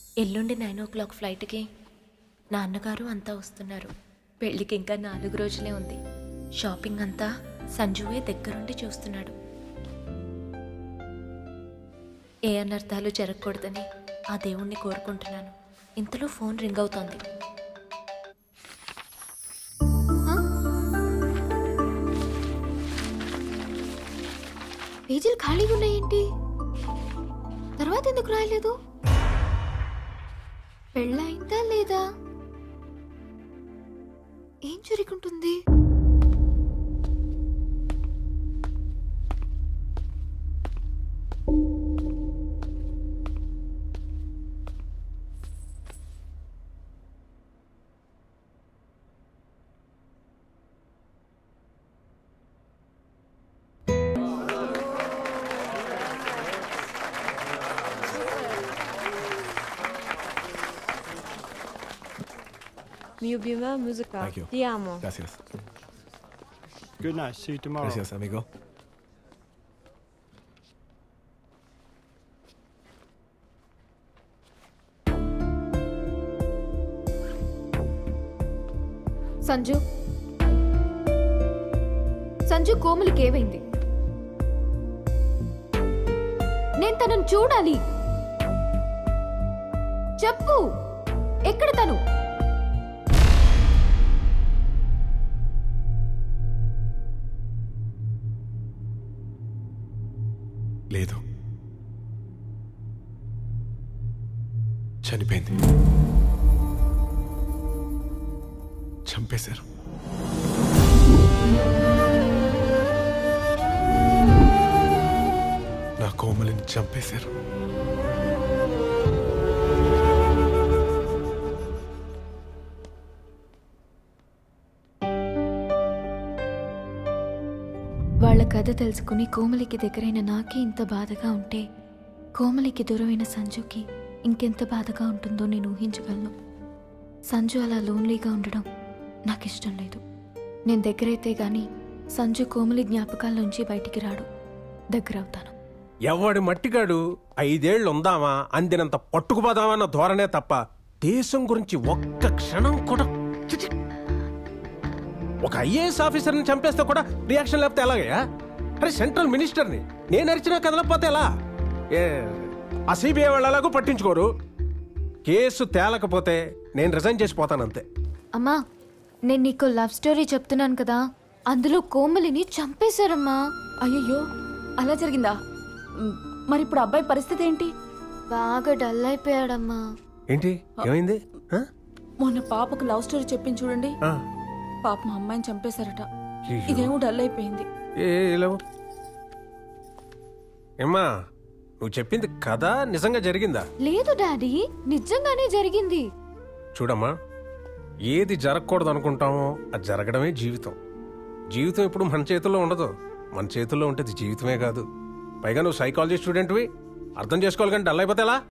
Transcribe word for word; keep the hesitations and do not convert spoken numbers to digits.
ఎల్లుండి నైన్ ఓ క్లాక్ ఫ్లైట్కి నాన్నగారు అంతా వస్తున్నారు. పెళ్ళికి ఇంకా నాలుగు రోజులే ఉంది. షాపింగ్ అంతా సంజువే దగ్గరుండి చూస్తున్నాడు. ఏ అనర్థాలు జరగకూడదని ఆ దేవుణ్ణి కోరుకుంటున్నాను. ఇంతలో ఫోన్ రింగ్ అవుతోంది. పేజీలు ఖాళీగా ఉన్నాయేంటి? తర్వాత ఎందుకు రాయలేదు? పెళ్ళయిందా లేదా? ఏం జరుగుతుంది? Mi última música. Thank you. Ti amo. Gracias. Good night. See you tomorrow. Gracias, amigo. Sanju Sanju కోమలికి ఏమైంది? నేను తనను చూడాలి. చెప్పు, ఎక్కడ తను? లేదు, చనిపోయింది. చంపేశారు. నా కోమలిని చంపేశారు. వాళ్ళ కథ తెలుసుకుని కోమలికి దగ్గరైన నాకే ఇంత బాధగా ఉంటే, కోమలికి దూరమైన సంజుకి ఇంకెంత బాధగా ఉంటుందో నేను ఊహించగలను. సంజు అలా లోన్లీగా ఉండడం నాకు ఇష్టం లేదు. నేను దగ్గరైతే గాని సంజు కోమలి జ్ఞాపకాల నుంచి బయటికి రాడు. దగ్గరవుతాను. ఎవడి మట్టిగాడు ఐదేళ్లు ఉందామా అందినంత పట్టుకుపోదామన్న ధోరణే తప్ప దేశం గురించి ఒక్క క్షణం కూడా చిచి. ఒక ఐఏఎస్ ఆఫీసర్ని చంపేస్తే కూడా రియాక్షన్ లేకపోతే ఎలాగయ్యా? అరే సెంట్రల్ మినిస్టర్ని నేను అరిచినా కదలకపోతే ఎలా? ఏ ఆ సిబిఐ వాళ్ళు ఎలాగో పట్టించుకోరు. కేసు తేలకపోతే నేను రిజైన్ చేసిపోతానంతే. అమ్మా, నేను నీకు లవ్ స్టోరీ చెప్తున్నాను కదా, అందులో కోమలిని చంపేశారమ్మా. అయ్యయ్యో, అలా జరిగిందా? మ్, మరి ఇప్పుడు అబ్బాయి పరిస్థితి ఏంటి? బాగా డల్ అయిపోయాడమ్మా. ఏంటి ఏమైంది? ఆ? మొన్న పాపకు లవ్ స్టోరీ చెప్పింది చూడండి. ఆ. పాప మా అమ్మాయిని చంపేశారట. అయ్యో. ఇదేమో డల్ అయిపోయింది. ఏ ఇలా ఏమ్మా, నువ్వు చెప్పింది కథ నిజంగా జరిగిందా? లేదు డాడీ, నిజంగానే జరిగింది. చూడమ్మా, ఏది జరగకూడదు అనుకుంటామో అది జరగడమే జీవితం. జీవితం ఎప్పుడు మన చేతుల్లో ఉండదు. మన చేతుల్లో ఉంటేది జీవితమే కాదు. పైగా నువ్వు సైకాలజీ స్టూడెంట్వి, అర్థం చేసుకోవాలి. కానీ డల్ అయిపోతే ఎలా?